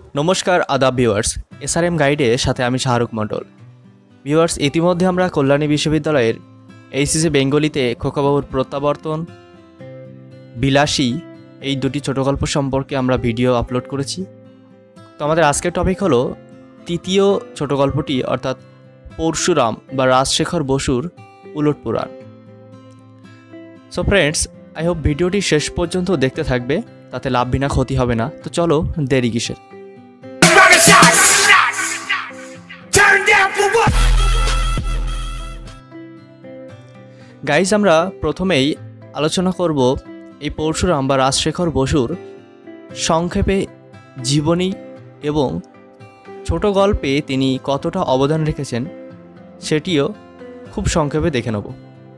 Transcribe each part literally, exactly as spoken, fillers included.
নমস্কার আদাব viewers, SRM গাইডের সাথে আমি শাহরুখ মণ্ডল। ভিউয়ার্স, ইতিমধ্যে আমরা কল্যাণী বিশ্ববিদ্যালয়ের এইচএসসি বেঙ্গলিতে খোকাবাবুর প্রত্যাবর্তন, বিলাসী এই দুটি ছোট গল্প সম্পর্কে আমরা ভিডিও আপলোড করেছি। তো আমাদের আজকের টপিক হলো তৃতীয় ছোট গল্পটি, অর্থাৎ পরশুরাম বা রাজশেখর বসুর Ulat Puran. So friends, I hope ভিডিওটি শেষ পর্যন্ত দেখতে থাকবে, তাতে লাভ বিনা ক্ষতি হবে না। তো চলো, দেরি কিসের। গাইজ, আমরা প্রথমেই আলোচনা করব এই পরশুরাম বা রাজশেখর বসুর সংক্ষেপে জীবনী এবং ছোট গল্পে তিনি কতটা অবদান রেখেছেন সেটিও খুব সংক্ষেপে দেখে নেব।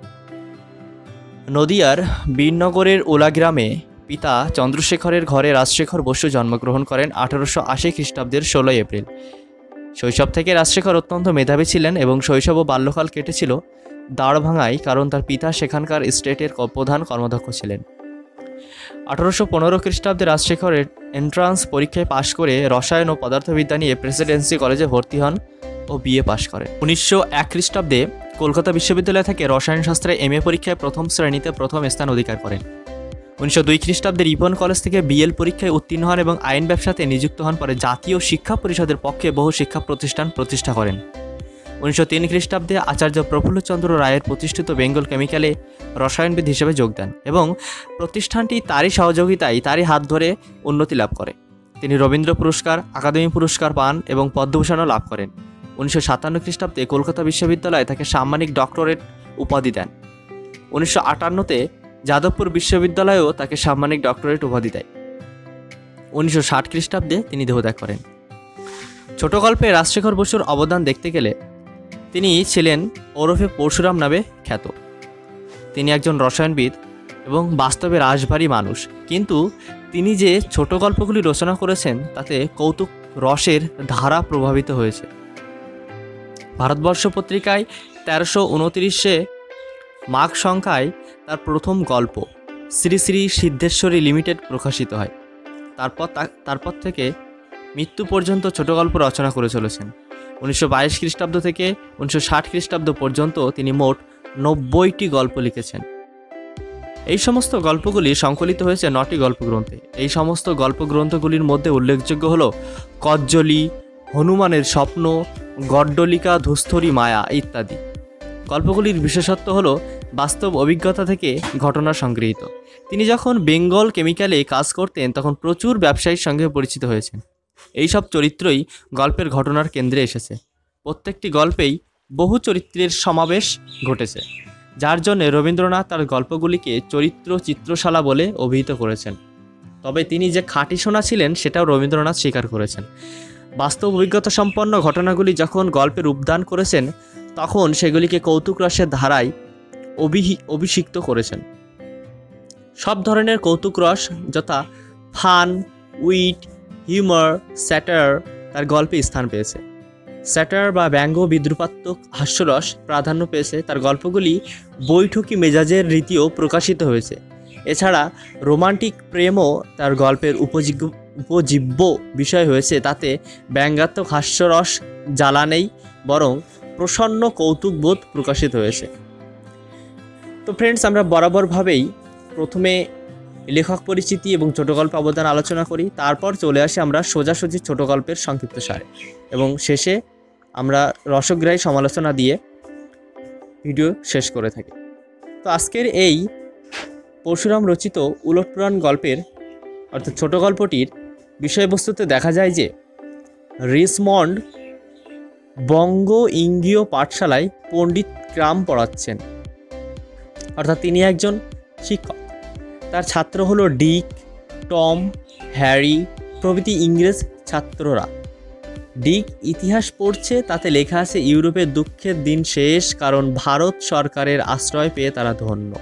নদিয়ার বীরনগরের ওলা গ্রামে পিতা চন্দ্রশেখরের ঘরে রাজশেখর বসু জন্মগ্রহণ করেন আঠারোশো আশি খ্রিস্টাব্দের ষোলোই এপ্রিল। শৈশব থেকে রাজশেখর অত্যন্ত মেধাবী ছিলেন এবং শৈশব ও বাল্যকাল কেটেছিল দাঁড়ভাঙায়, কারণ তার পিতা সেখানকার স্টেটের প্রধান কর্মদক্ষ ছিলেন। আঠারোশো পনেরো খ্রিস্টাব্দে রাজশেখরের এন্ট্রান্স পরীক্ষায় পাশ করে রসায়ন ও পদার্থবিদ্যা নিয়ে প্রেসিডেন্সি কলেজে ভর্তি হন ও বিএ পাশ করেন। উনিশশো এক খ্রিস্টাব্দে কলকাতা বিশ্ববিদ্যালয় থেকে রসায়ন শাস্ত্রে এম এ পরীক্ষায় প্রথম শ্রেণীতে প্রথম স্থান অধিকার করেন। উনিশশো দুই খ্রিস্টাব্দে রিপন কলেজ থেকে বিএল পরীক্ষায় উত্তীর্ণ হন এবং আইন ব্যবসাতে নিযুক্ত হন। পরে জাতীয় শিক্ষা পরিষদের পক্ষে বহু শিক্ষা প্রতিষ্ঠান প্রতিষ্ঠা করেন। উনিশশো তিন খ্রিস্টাব্দে আচার্য প্রফুল্লচন্দ্র রায়ের প্রতিষ্ঠিত বেঙ্গল কেমিক্যালে রসায়নবিদ হিসেবে যোগ দেন এবং প্রতিষ্ঠানটি তারই সহযোগিতায় তারই হাত ধরে উন্নতি লাভ করে। তিনি রবীন্দ্র পুরস্কার, আকাদেমি পুরস্কার পান এবং পদ্মভূষণও লাভ করেন। উনিশশো সাতান্ন খ্রিস্টাব্দে কলকাতা বিশ্ববিদ্যালয় তাকে সাম্মানিক ডক্টরেট উপাধি দেন। উনিশশো আটান্নতে যাদবপুর বিশ্ববিদ্যালয়েও তাকে সাম্মানিক ডক্টরেট উপাধি দেয়। উনিশশো ষাট খ্রিস্টাব্দে তিনি দেহত্যাগ করেন। ছোট গল্পে রাজশেখর বসুর অবদান দেখতে গেলে তিনি ছিলেন ওরফে পরশুরাম নামে খ্যাত। তিনি একজন রসায়নবিদ এবং বাস্তবে রাশভারী মানুষ, কিন্তু তিনি যে ছোট গল্পগুলি রচনা করেছেন তাতে কৌতুক রসের ধারা প্রভাবিত হয়েছে। ভারতবর্ষ পত্রিকায় তেরোশো উনত্রিশে মাঘ সংখ্যায় তার প্রথম গল্প শ্রী শ্রী সিদ্ধেশ্বরী লিমিটেড প্রকাশিত হয়। তারপর তারপর থেকে মৃত্যু পর্যন্ত ছোট গল্প রচনা করে চলেছেন। উনিশশো বাইশ খ্রিস্টাব্দ থেকে উনিশশো ষাট খ্রিস্টাব্দ পর্যন্ত তিনি মোট নব্বইটি গল্প লিখেছেন। এই সমস্ত গল্পগুলি সংকলিত হয়েছে নটি গল্পগ্রন্থে। এই সমস্ত গল্পগ্রন্থগুলির মধ্যে উল্লেখযোগ্য হল কজ্জলি, হনুমানের স্বপ্ন, গড্ডলিকা, ধূস্থরি মায়া ইত্যাদি। গল্পগুলির বিশেষত্ব হল বাস্তব অভিজ্ঞতা থেকে ঘটনা সংগৃহীত। তিনি যখন বেঙ্গল কেমিক্যালে কাজ করতেন তখন প্রচুর ব্যবসায়ীর সঙ্গে পরিচিত হয়েছেন। এইসব চরিত্রই গল্পের ঘটনার কেন্দ্রে এসেছে। প্রত্যেকটি গল্পেই বহু চরিত্রের সমাবেশ ঘটেছে, যার জন্য রবীন্দ্রনাথ তার গল্পগুলিকে চরিত্র চিত্রশালা বলে অভিহিত করেছেন। তবে তিনি যে খাঁটি সোনা ছিলেন সেটাও রবীন্দ্রনাথ স্বীকার করেছেন। বাস্তব অভিজ্ঞতা সম্পন্ন ঘটনাগুলি যখন গল্পে রূপদান করেছেন তখন সেগুলিকে কৌতুক রসের ধারায় অভিহি অভিষিক্ত করেছেন। সব ধরনের কৌতুক রস যথা ফান, উইট, হিউমার, স্যাটার তার গল্পে স্থান পেয়েছে। স্যাটার বা ব্যঙ্গ বিদ্রুপাত্মক হাস্যরস প্রাধান্য পেয়েছে। তার গল্পগুলি বৈঠকি মেজাজের রীতিও প্রকাশিত হয়েছে। এছাড়া রোমান্টিক প্রেমও তার গল্পের উপযোগ্য উপজীব্য বিষয় হয়েছে। তাতে ব্যঙ্গাত্মক হাস্যরস জ্বালা নেই, বরং প্রসন্ন কৌতুকবোধ প্রকাশিত হয়েছে। তো ফ্রেন্ডস, আমরা বরাবরভাবেই প্রথমে লেখক পরিচিতি এবং ছোট গল্প অবদান আলোচনা করি, তারপর চলে আসি আমরা সোজাসুজি ছোট গল্পের সংক্ষিপ্ত সারে এবং শেষে আমরা রসগ্রাহী সমালোচনা দিয়ে ভিডিও শেষ করে থাকি। তো আজকের এই পরশুরাম রচিত উলট পুরাণ গল্পের অর্থাৎ ছোট গল্পটির বিষয়বস্তুতে দেখা যায় যে রিসমন্ড বঙ্গ ইঙ্গীয় পাঠশালায় পণ্ডিত ক্রাম পড়াচ্ছেন, অর্থাৎ তিনি একজন শিক্ষক। তার ছাত্র হলো ডিক, টম, হ্যারি প্রভৃতি ইংরেজ ছাত্ররা। ডিক ইতিহাস পড়ছে, তাতে লেখা আছে ইউরোপের দুঃখের দিন শেষ, কারণ ভারত সরকারের আশ্রয় পেয়ে তারা ধন্য।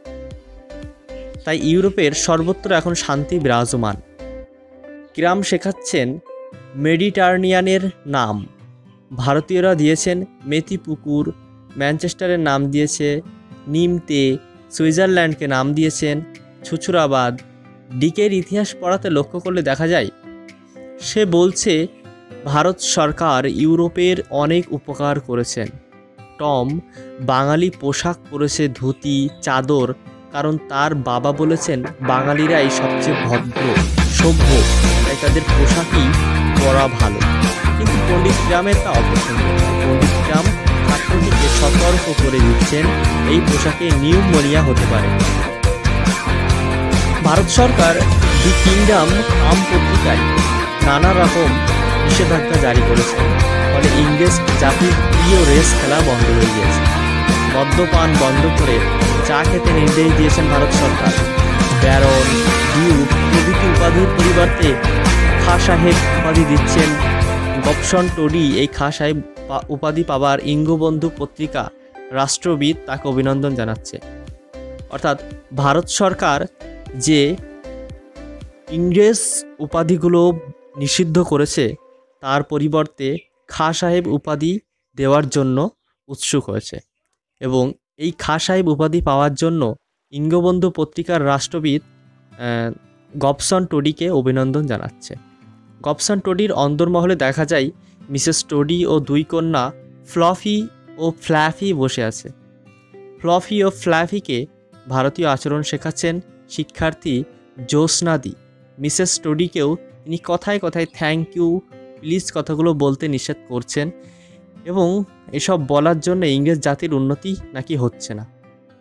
তাই ইউরোপের সর্বত্র এখন শান্তি বিরাজমান। ক্রাম শেখাচ্ছেন মেডিটারনিয়ানের নাম। ভারতীয়রা দিয়েছেন মেথিপুকুর, ম্যানচেস্টারের নাম দিয়েছে নিমতে, সুইজারল্যান্ডকে নাম দিয়েছেন ছুছুরাবাদ। ডিকের ইতিহাস পড়াতে লক্ষ্য করলে দেখা যায় সে বলছে ভারত সরকার ইউরোপের অনেক উপকার করেছেন। টম বাঙালি পোশাক পরেছে ধুতি চাদর, কারণ তার বাবা বলেছেন বাঙালিরাই সবচেয়ে ভদ্র সভ্য, তাই তাদের পোশাকই পরা ভালো। কিন্তু পণ্ডিত রামের তা অপছন্দ। পণ্ডিত রাম ছাত্রটিকে সতর্ক করে দিচ্ছেন এই পোশাকে নিউমোনিয়া হতে পারে। ভারত সরকার দি কিংডম আম পত্রিকায় নানা রকম নিষেধাজ্ঞা জারি করেছে, ফলে ইংরেজ জাতির প্রিয় রেস খেলা বন্ধ হয়ে গিয়েছে। মদ্যপান বন্ধ করে চা খেতে নির্দেশ দিয়েছেন ভারত সরকার। ব্যারন, ডিউক প্রভৃতি উপাধির পরিবর্তে খা সাহেব উপাধি দিচ্ছেন। গবসন টোডি এই খা সাহেব উপাধি পাওয়ার ইঙ্গবন্ধু পত্রিকা রাষ্ট্রবিদ তাকে অভিনন্দন জানাচ্ছে। অর্থাৎ ভারত সরকার যে ইংরেজ উপাধিগুলো নিষিদ্ধ করেছে তার পরিবর্তে খা সাহেব উপাধি দেওয়ার জন্য উৎসুক হয়েছে, এবং এই খা সাহেব উপাধি পাওয়ার জন্য ইঙ্গবন্ধু পত্রিকার রাষ্ট্রবিদ গবসন টোডিকে অভিনন্দন জানাচ্ছে। গবসন টোডির অন্দরমহলে দেখা যায় মিসেস টোডি ও দুই কন্যা ফ্লফি ও ফ্ল্যাফি বসে আছে। ফ্লফি ও ফ্ল্যাফিকে ভারতীয় আচরণ শেখাচ্ছেন শিক্ষার্থী জ্যোৎস্নাদি। মিসেস টোডিকেও তিনি কথায় কথায় থ্যাংক ইউ প্লিজ কথাগুলো বলতে নিষেধ করছেন, এবং এসব বলার জন্য ইংরেজ জাতির উন্নতি নাকি হচ্ছে না।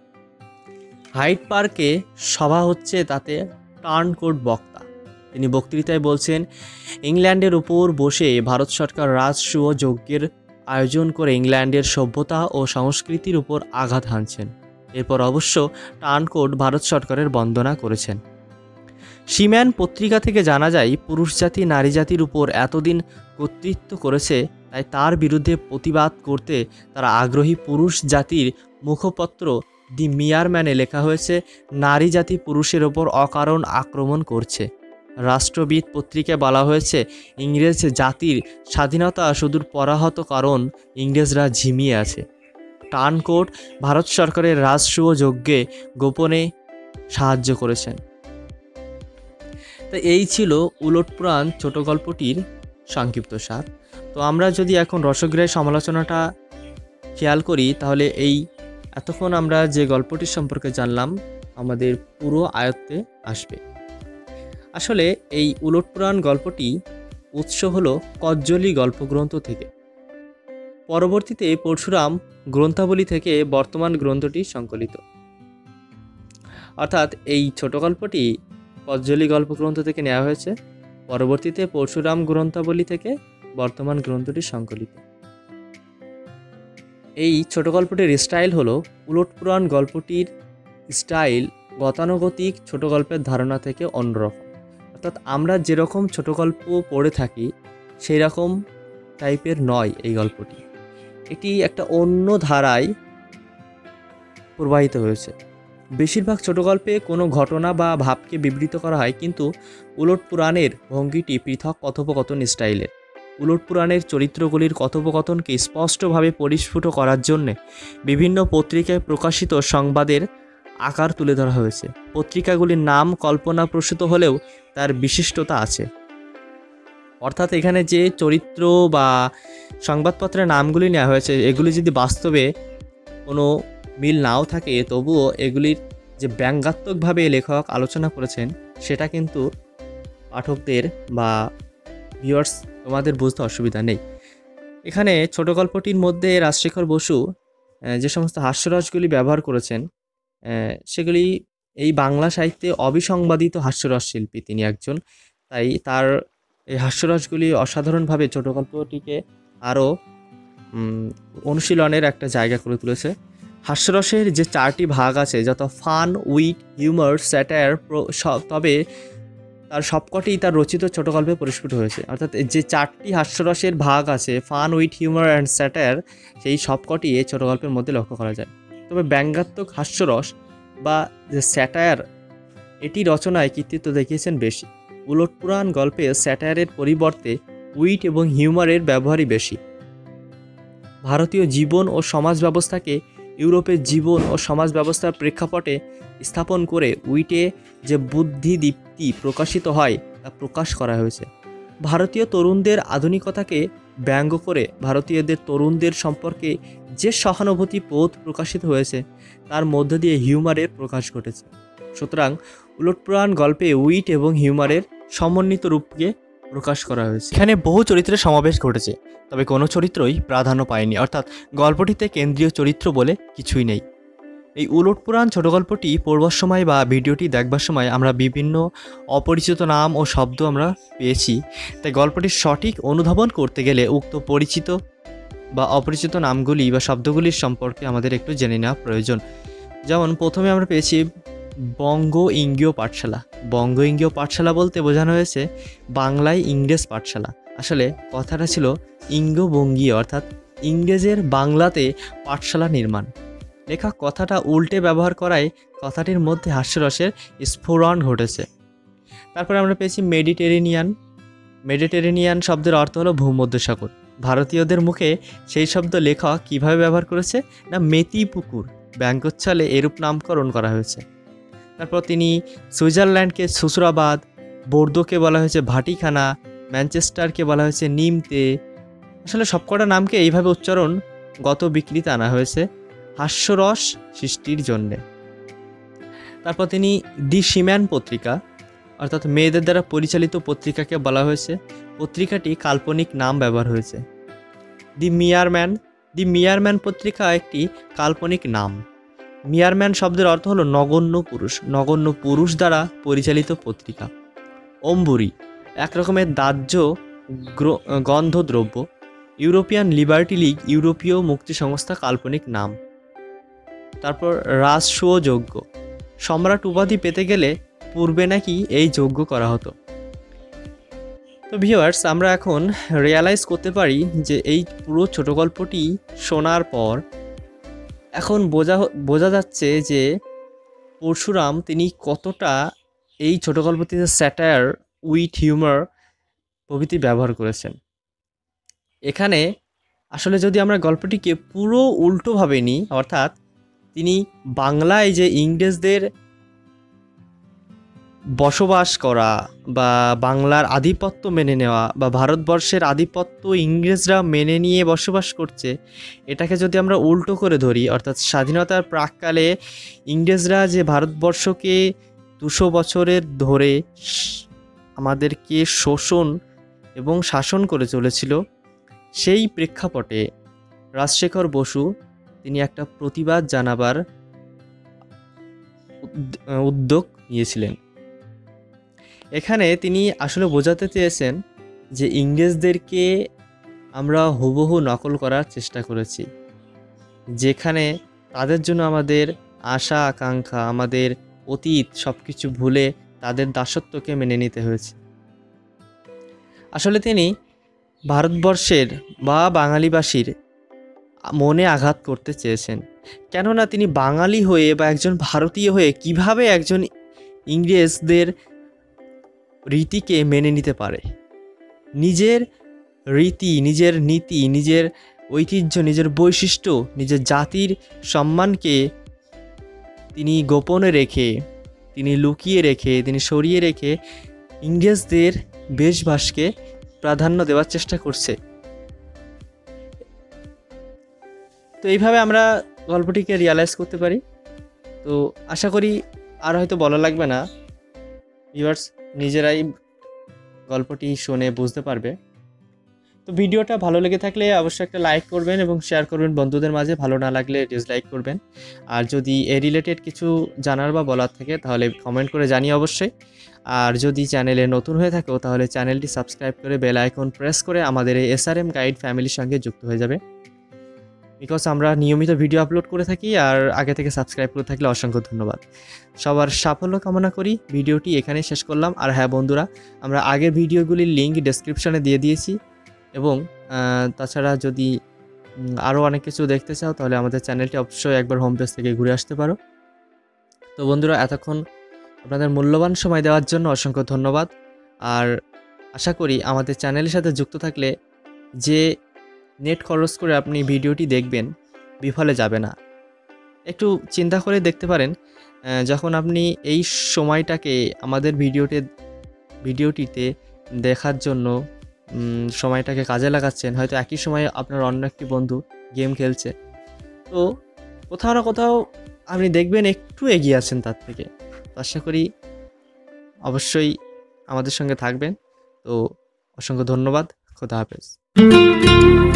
হাইড পার্কে সভা হচ্ছে, তাতে টার্নকোট বক্তা। তিনি বক্তৃতায় বলছেন ইংল্যান্ডের উপর বসে ভারত সরকার রাজসূয় যজ্ঞের আয়োজন করে ইংল্যান্ডের সভ্যতা ও সংস্কৃতির উপর আঘাত হানছেন। এরপর অবশ্য টার্নকোট ভারত সরকারের বন্দনা করেছেন। সিম্যান পত্রিকা থেকে জানা যায় পুরুষ জাতি নারী জাতির উপর এতদিন কর্তৃত্ব করেছে, তাই তার বিরুদ্ধে প্রতিবাদ করতে তারা আগ্রহী। পুরুষ জাতির মুখপত্র দি মিয়ারম্যানে লেখা হয়েছে নারী জাতি পুরুষের ওপর অকারণ আক্রমণ করছে। রাষ্ট্রবিদ পত্রিকায় বলা হয়েছে ইংরেজ জাতির স্বাধীনতা সুদূর পরাহত, কারণ ইংরেজরা ঝিমিয়ে আছে। টার্নকোট ভারত সরকারের রাজসূয় যজ্ঞে গোপনে সাহায্য করেছেন। তো এই ছিল উলটপুরাণ ছোট গল্পটির সংক্ষিপ্ত সার। তো আমরা যদি এখন রসগ্রাহী সমালোচনাটা খেয়াল করি, তাহলে এই এতক্ষণ আমরা যে গল্পটির সম্পর্কে জানলাম আমাদের পুরো আয়ত্তে আসবে। আসলে এই উলটপুরাণ গল্পটি উৎস হলো কজ্জলি গল্পগ্রন্থ থেকে। পরবর্তীতে পরশুরাম গ্রন্থাবলী থেকে বর্তমান গ্রন্থটি সংকলিত। অর্থাৎ এই ছোট গল্পটি কজ্জলি গল্পগ্রন্থ থেকে নেওয়া হয়েছে, পরবর্তীতে পরশুরাম গ্রন্থাবলী থেকে বর্তমান গ্রন্থটি সংকলিত। এই ছোট গল্পটির স্টাইল হলো উলটপুরাণ গল্পটির স্টাইল গতানুগতিক ছোট গল্পের ধারণা থেকে অন্যরকম। অর্থাৎ আমরা যেরকম ছোট গল্প পড়ে থাকি সেই রকম টাইপের নয় এই গল্পটি। এটি একটা অন্য ধারায় প্রবাহিত হয়েছে। বেশিরভাগ ছোট গল্পে কোনো ঘটনা বা ভাবকে বিবৃত করা হয়, কিন্তু উলটপুরাণের ভঙ্গিটি পৃথক কথোপকথন স্টাইলের। উলটপুরাণের চরিত্রগুলির কথোপকথনকে স্পষ্টভাবে পরিস্ফুট করার জন্যে বিভিন্ন পত্রিকায় প্রকাশিত সংবাদের আকার তুলে ধরা হয়েছে। পত্রিকাগুলির নাম কল্পনাপ্রসূত হলেও তার বিশিষ্টতা আছে। অর্থাৎ এখানে যে চরিত্র বা সংবাদপত্রের নামগুলি নেওয়া হয়েছে, এগুলি যদি বাস্তবে কোনো মিল নাও থাকে, তবুও এগুলির যে ব্যঙ্গাত্মকভাবে লেখক আলোচনা করেছেন সেটা কিন্তু পাঠকদের বা ভিউয়ার্স তোমাদের বুঝতে অসুবিধা নেই। এখানে ছোট গল্পটির মধ্যে রাজশেখর বসু যে সমস্ত হাস্যরসগুলি ব্যবহার করেছেন সেগুলি এই বাংলা সাহিত্যে অবিসংবাদিত হাস্যরস শিল্পী তিনি একজন, তাই তার এই হাস্যরসগুলি অসাধারণভাবে ছোট গল্পটিকে আরও অনুশীলনের একটা জায়গা করে তুলেছে। হাস্যরসের যে চারটি ভাগ আছে, যত ফান, উইট, হিউমার, স্যাটায়ার, তবে তার সবকটি তার রচিত ছোট গল্পে পরিস্ফুট হয়েছে। অর্থাৎ যে চারটি হাস্যরসের ভাগ আছে, fun, wit, humour and satire, সেই সবকটি এই ছোট গল্পের মধ্যে লক্ষ্য করা যায়। তবে ব্যঙ্গাত্মক হাস্যরস বা যে স্যাটায়ার, এটি রচনায় কৃতিত্ব দেখিয়েছেন বেশি। উলটপুরাণ গল্পে স্যাটায়ারের পরিবর্তে উইট এবং হিউমারের ব্যবহারই বেশি। ভারতীয় জীবন ও সমাজ ব্যবস্থাকে ইউরোপের জীবন ও সমাজ ব্যবস্থার প্রেক্ষাপটে স্থাপন করে উইটে যে বুদ্ধিদীপ্তি প্রকাশিত হয় তা প্রকাশ করা হয়েছে। ভারতীয় তরুণদের আধুনিকতাকে ব্যঙ্গ করে ভারতীয়দের তরুণদের সম্পর্কে যে সহানুভূতি বোধ প্রকাশিত হয়েছে তার মধ্য দিয়ে হিউমারের প্রকাশ ঘটেছে। সুতরাং উলটপ্রাণ গল্পে উইট এবং হিউমারের সমন্বিত রূপকে প্রকাশ করা হয়েছে। এখানে বহু চরিত্রের সমাবেশ ঘটেছে, তবে কোনো চরিত্রই প্রাধান্য পায়নি, অর্থাৎ গল্পটিতে কেন্দ্রীয় চরিত্র বলে কিছুই নেই। এই উলটপুরাণ ছোট গল্পটি পড়বার সময় বা ভিডিওটি দেখবার সময় আমরা বিভিন্ন অপরিচিত নাম ও শব্দ আমরা পেয়েছি, তাই গল্পটির সঠিক অনুধাবন করতে গেলে উক্ত পরিচিত বা অপরিচিত নামগুলি বা শব্দগুলির সম্পর্কে আমাদের একটু জেনে নেওয়া প্রয়োজন। যেমন প্রথমে আমরা পেয়েছি বঙ্গ ইঙ্গীয় পাঠশালা। বঙ্গ ইঙ্গীয় পাঠশালা বলতে বোঝানো হয়েছে বাংলায় ইংরেজ পাঠশালা। আসলে কথাটা ছিল ইঙ্গ বঙ্গীয়, অর্থাৎ ইংরেজের বাংলাতে পাঠশালা নির্মাণ। লেখক কথাটা উল্টে ব্যবহার করায় কথাটির মধ্যে হাস্যরসের স্ফুরণ ঘটেছে। তারপরে আমরা পেয়েছি মেডিটেরেনিয়ান। মেডিটেরেনিয়ান শব্দের অর্থ হলো ভূমধ্যসাগর। ভারতীয়দের মুখে সেই শব্দ লেখক কীভাবে ব্যবহার করেছে না মেতি পুকুর ব্যঙ্গোচ্ছলে এরূপ নামকরণ করা হয়েছে। তারপর তিনি সুইজারল্যান্ডকে সুসরাবাদ, বোর্দোকে বলা হয়েছে ভাটিখানা, ম্যানচেস্টারকে বলা হয়েছে নিমতে। আসলে সবকটা নামকে এইভাবে উচ্চারণ গত বিকৃতি আনা হয়েছে হাস্যরস সৃষ্টির জন্যে। তারপর তিনি দি সিম্যান পত্রিকা, অর্থাৎ মেয়েদের দ্বারা পরিচালিত পত্রিকাকে বলা হয়েছে, পত্রিকাটি কাল্পনিক নাম ব্যবহার হয়েছে। দি মিয়ারম্যান, দি মিয়ারম্যান পত্রিকা একটি কাল্পনিক নাম। মিয়ারম্যান শব্দের অর্থ হলো নগণ্য পুরুষ, নগণ্য পুরুষ দ্বারা পরিচালিত পত্রিকা। অম্বুরি এক রকমের দাহ্য গন্ধদ্রব্য। ইউরোপিয়ান লিবার্টি লীগ ইউরোপীয় মুক্তি সংস্থা কাল্পনিক নাম। তারপর রাজসূয় যজ্ঞ, সম্রাট উপাধি পেতে গেলে পূর্বে নাকি এই যজ্ঞ করা হতো। তো ভিউয়ার্স, আমরা এখন রিয়ালাইজ করতে পারি যে এই পুরো ছোট গল্পটি শোনার পর এখন বোঝা বোঝা যাচ্ছে যে পরশুরাম তিনি কতটা এই ছোট গল্পটিতে স্যাটায়ার, উইট, হিউমার প্রভৃতি ব্যবহার করেছেন। এখানে আসলে যদি আমরা গল্পটিকে পুরো উল্টোভাবে নিই, অর্থাৎ তিনি বাংলায় যে ইংরেজদের বসবাস করা বা বাংলার আধিপত্য মেনে নেওয়া বা ভারতবর্ষের আধিপত্য ইংরেজরা মেনে নিয়ে বসবাস করছে, এটাকে যদি আমরা উল্টো করে ধরি, অর্থাৎ স্বাধীনতার প্রাককালে ইংরেজরা যে ভারতবর্ষকে দুশো বছরের ধরে আমাদেরকে শোষণ এবং শাসন করে চলেছিল, সেই প্রেক্ষাপটে রাজশেখর বসু তিনি একটা প্রতিবাদ জানাবার উদ্যোগ নিয়েছিলেন। এখানে তিনি আসলে বোঝাতে চেয়েছেন যে ইংরেজদেরকে আমরা হুবহু নকল করার চেষ্টা করেছি, যেখানে তাদের জন্য আমাদের আশা আকাঙ্ক্ষা, আমাদের অতীত সব কিছু ভুলে তাদের দাসত্বকে মেনে নিতে হয়েছে। আসলে তিনি ভারতবর্ষের বা বাঙালিবাসীর মনে আঘাত করতে চেয়েছেন, কেননা তিনি বাঙালি হয়ে বা একজন ভারতীয় হয়ে কিভাবে একজন ইংরেজদের রীতিকে মেনে নিতে পারে। নিজের রীতি, নিজের নীতি, নিজের ঐতিহ্য, নিজের বৈশিষ্ট্য, নিজের জাতির সম্মানকে তিনি গোপনে রেখে, তিনি লুকিয়ে রেখে, তিনি সরিয়ে রেখে ইংরেজদের বেশভাষকে প্রাধান্য দেওয়ার চেষ্টা করছে। তো এইভাবে আমরা গল্পটিকে রিয়ালাইজ করতে পারি। তো আশা করি আর হয়তো বলা লাগবে না, ভিউয়ার্স নিজেরাই গল্পটি শুনে বুঝতে পারবে। তো ভিডিওটা ভালো লেগে থাকলে অবশ্যই একটা লাইক করবেন এবং শেয়ার করবেন বন্ধুদের মাঝে, ভালো না লাগলে ডিসলাইক করবেন। আর যদি এ রিলেটেড কিছু জানার বা বলার থাকে তাহলে কমেন্ট করে জানিয়ে অবশ্যই। আর যদি চ্যানেলে নতুন হয়ে থাকো তাহলে চ্যানেলটি সাবস্ক্রাইব করে বেল আইকন প্রেস করে আমাদের এই এসআরএম গাইড ফ্যামিলির সঙ্গে যুক্ত হয়ে যাবে, বিকজ আমরা নিয়মিত ভিডিও আপলোড করে থাকি। আর আগে থেকে সাবস্ক্রাইব করে থাকলে অসংখ্য ধন্যবাদ। সবার সাফল্য কামনা করি। ভিডিওটি এখানে শেষ করলাম। আর হ্যাঁ বন্ধুরা, আমরা আগের ভিডিওগুলির লিঙ্ক ডেসক্রিপশনে দিয়ে দিয়েছি, এবং তাছাড়া যদি আরও অনেক কিছু দেখতে চাও তাহলে আমাদের চ্যানেলটি অবশ্যই একবার হোম পেজ থেকে ঘুরে আসতে পারো। তো বন্ধুরা, এতক্ষণ আপনাদের মূল্যবান সময় দেওয়ার জন্য অসংখ্য ধন্যবাদ। আর আশা করি আমাদের চ্যানেলের সাথে যুক্ত থাকলে যে নেট খরচ করে আপনি ভিডিওটি দেখবেন বিফলে যাবে না। একটু চিন্তা করে দেখতে পারেন, যখন আপনি এই সময়টাকে আমাদের ভিডিওতে ভিডিওটিতে দেখার জন্য উম, সময়টাকে কাজে লাগাচ্ছেন, হয়তো একই সময়ে আপনার অন্য একটি বন্ধু গেম খেলছে, তো কোথাও না কোথাও আপনি দেখবেন একটু এগিয়ে আছেন তার থেকে। তো আশা করি অবশ্যই আমাদের সঙ্গে থাকবেন। তো অসংখ্য ধন্যবাদ। খোদা হাফেজ।